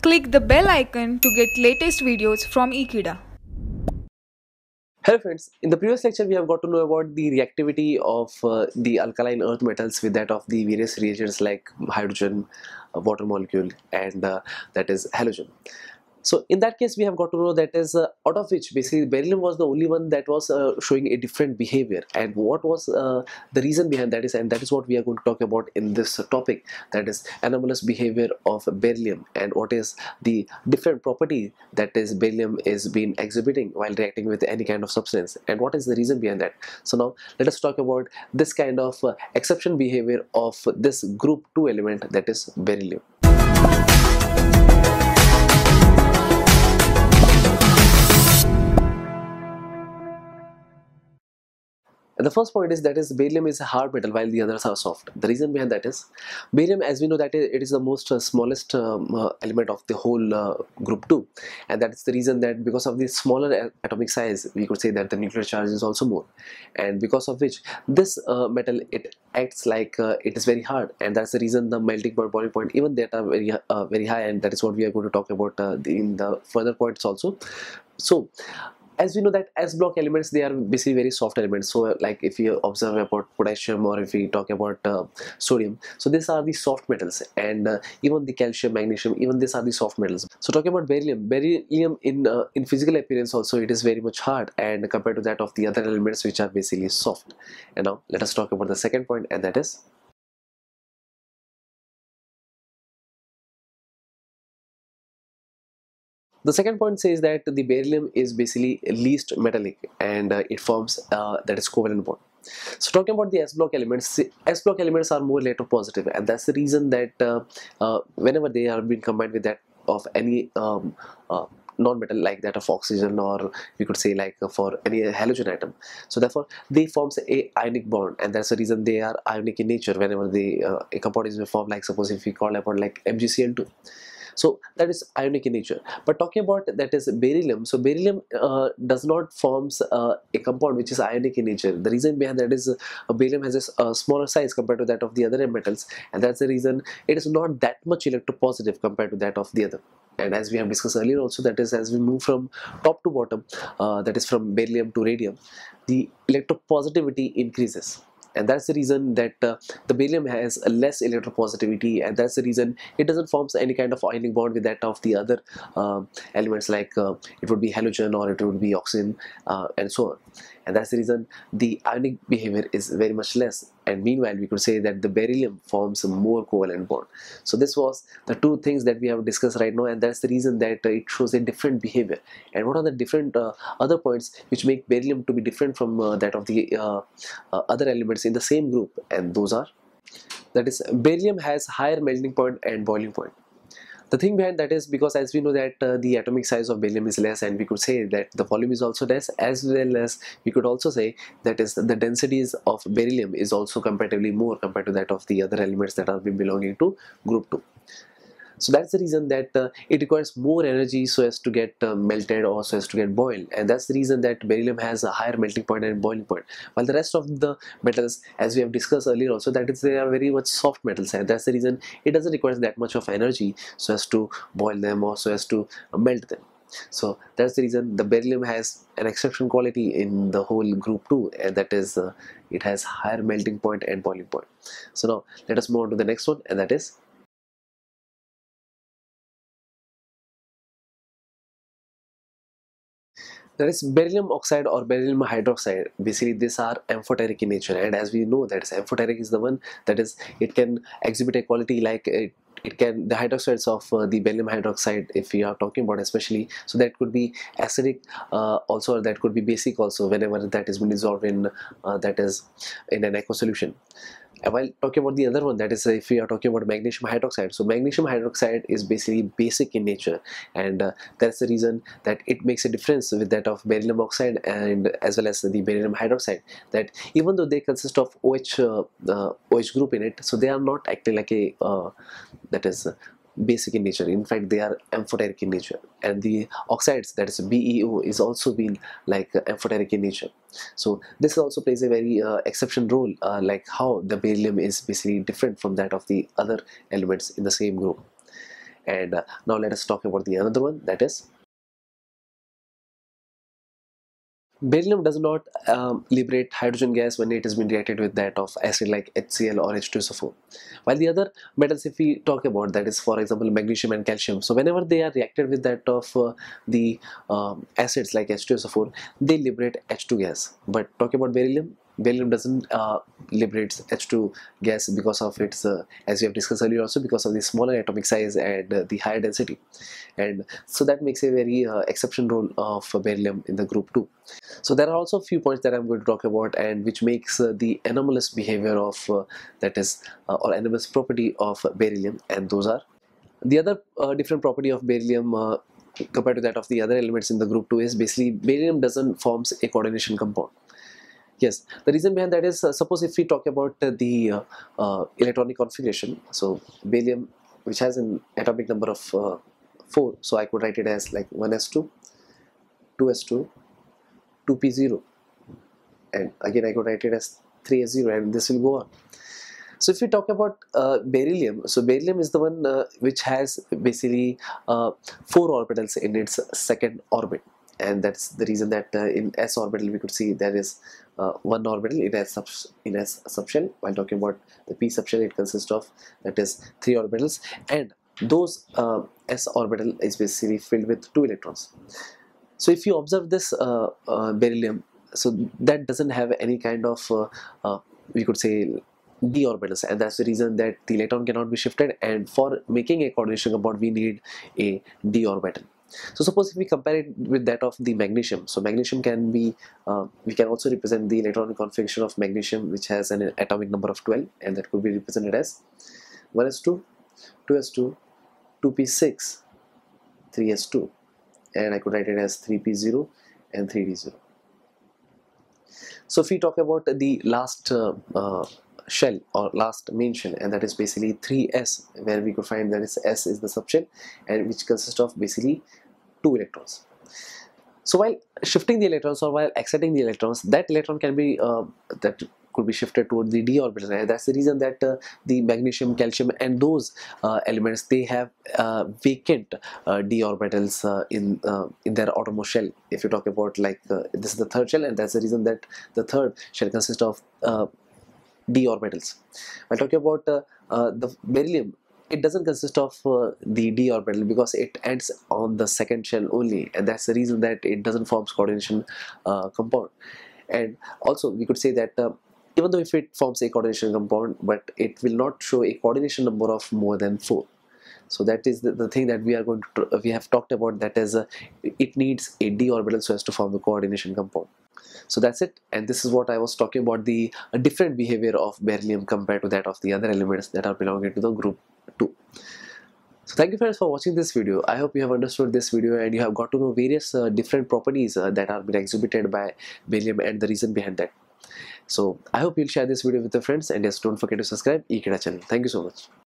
Click the bell icon to get latest videos from Ekeeda. Hello friends, in the previous lecture we have got to know about the reactivity of the alkaline earth metals with that of the various reagents like hydrogen, water molecule and that is halogen. So in that case we have got to know that is out of which basically beryllium was the only one that was showing a different behavior, and what was the reason behind that is, and that is what we are going to talk about in this topic, that is anomalous behavior of beryllium and what is the different property that is beryllium is been exhibiting while reacting with any kind of substance, and what is the reason behind that. So now let us talk about this kind of exception behavior of this group 2 element, that is beryllium. And the first point is that is beryllium is a hard metal while the others are soft. The reason behind that is beryllium, as we know, that it is the most smallest element of the whole group 2, and that is the reason that because of the smaller atomic size we could say that the nuclear charge is also more, and because of which this metal, it acts like it is very hard, and that's the reason the melting point, boiling point, even that are very high, and that is what we are going to talk about in the further points also. So as we know that S block elements, they are basically very soft elements. So like if you observe about potassium or if we talk about sodium, so these are the soft metals, and even the calcium, magnesium, even these are the soft metals. So talking about beryllium in physical appearance also, it is very much hard and compared to that of the other elements which are basically soft. And now let us talk about the second point, and that is the second point says that the beryllium is basically least metallic, and it forms that is covalent bond. So talking about the S block elements, S block elements are more electropositive, and that's the reason that whenever they are being combined with that of any non-metal like that of oxygen, or we could say like for any halogen atom, so therefore they forms a ionic bond, and that's the reason they are ionic in nature whenever they a compound is formed, like suppose if we call about like MgCl2, so that is ionic in nature. But talking about that is beryllium, so beryllium does not forms a compound which is ionic in nature. The reason behind that is beryllium has a smaller size compared to that of the other metals, and that's the reason it is not that much electropositive compared to that of the other. And as we have discussed earlier also, that is as we move from top to bottom, that is from beryllium to radium, the electropositivity increases, and that's the reason that the beryllium has a less electropositivity, and that's the reason it doesn't form any kind of ionic bond with that of the other elements, like it would be halogen or it would be oxygen, and so on. And that's the reason the ionic behavior is very much less, and meanwhile we could say that the beryllium forms a more covalent bond. So this was the two things that we have discussed right now, and that's the reason that it shows a different behavior. And what are the different other points which make beryllium to be different from that of the other elements in the same group? And those are, that is beryllium has higher melting point and boiling point. The thing behind that is because as we know that the atomic size of beryllium is less, and we could say that the volume is also less, as well as we could also say that is the densities of beryllium is also comparatively more compared to that of the other elements that are belonging to group 2. So that's the reason that it requires more energy so as to get melted or so as to get boiled, and that's the reason that beryllium has a higher melting point and boiling point, while the rest of the metals, as we have discussed earlier also, that is they are very much soft metals, and that's the reason it doesn't require that much of energy so as to boil them or so as to melt them. So that's the reason the beryllium has an exception quality in the whole group 2, and that is it has higher melting point and boiling point. So now let us move on to the next one, and that is there is beryllium oxide or beryllium hydroxide. Basically these are amphoteric in nature, and as we know that is amphoteric is the one that is it can exhibit a quality like it can, the hydroxides of the beryllium hydroxide, if we are talking about especially, so that could be acidic also, or that could be basic also whenever that is been dissolved in that is in an aqueous solution. And while talking about the other one, that is if we are talking about magnesium hydroxide, so magnesium hydroxide is basically basic in nature, and that's the reason that it makes a difference with that of beryllium oxide and as well as the beryllium hydroxide, that even though they consist of OH group in it, so they are not acting like a that is basic in nature. In fact they are amphoteric in nature, and the oxides, that is BeO, is also been like amphoteric in nature. So this also plays a very exception role, like how the beryllium is basically different from that of the other elements in the same group. And now let us talk about the another one, that is beryllium does not liberate hydrogen gas when it has been reacted with that of acid like HCl or H2SO4. While the other metals, if we talk about, that is for example magnesium and calcium, so whenever they are reacted with that of the acids like H2SO4, they liberate H2 gas. But talking about beryllium doesn't liberate H2 gas because of its, as we have discussed earlier also, because of the smaller atomic size and the higher density. And so that makes a very exception role of beryllium in the group 2. So there are also a few points that I'm going to talk about, and which makes the anomalous behavior of that is or anomalous property of beryllium, and those are the other different property of beryllium compared to that of the other elements in the group 2 is basically beryllium doesn't forms a coordination compound. Yes, the reason behind that is suppose if we talk about the electronic configuration, so beryllium, which has an atomic number of 4, so I could write it as like 1s2, 2s2, 2p0, and again I could write it as 3s0, and this will go on. So if we talk about beryllium, so beryllium is the one which has basically 4 orbitals in its second orbit, and that's the reason that in s orbital we could see there is one orbital in s subshell. While talking about the p subshell, it consists of, that is, 3 orbitals, and those s orbital is basically filled with 2 electrons. So if you observe this beryllium, so that doesn't have any kind of we could say d orbitals, and that's the reason that the electron cannot be shifted, and for making a coordination compound we need a d orbital. So suppose if we compare it with that of the magnesium, so magnesium can be we can also represent the electronic configuration of magnesium, which has an atomic number of 12, and that could be represented as 1s2, 2s2, 2p6, 3s2, and I could write it as 3p0 and 3d0. So if we talk about the last shell or last main shell, and that is basically 3s, where we could find that is s is the subshell, and which consists of basically 2 electrons. So while shifting the electrons or while exciting the electrons, that electron can be that could be shifted toward the d orbital, and that's the reason that the magnesium, calcium, and those elements, they have vacant d orbitals in their outermost shell. If you talk about like this is the third shell, and that's the reason that the third shell consists of d orbitals. While talking about the beryllium, it doesn't consist of the d orbital because it ends on the second shell only, and that's the reason that it doesn't form coordination compound. And also we could say that even though if it forms a coordination compound, but it will not show a coordination number of more than 4. So that is the thing that we are going to we have talked about, that is it needs a d orbital so as to form the coordination compound. So that's it, and this is what I was talking about, the different behavior of beryllium compared to that of the other elements that are belonging to the group 2. So thank you friends for watching this video. I hope you have understood this video and you have got to know various different properties that are being exhibited by beryllium and the reason behind that. So I hope you'll share this video with your friends, and yes, don't forget to subscribe eKida channel. Thank you so much.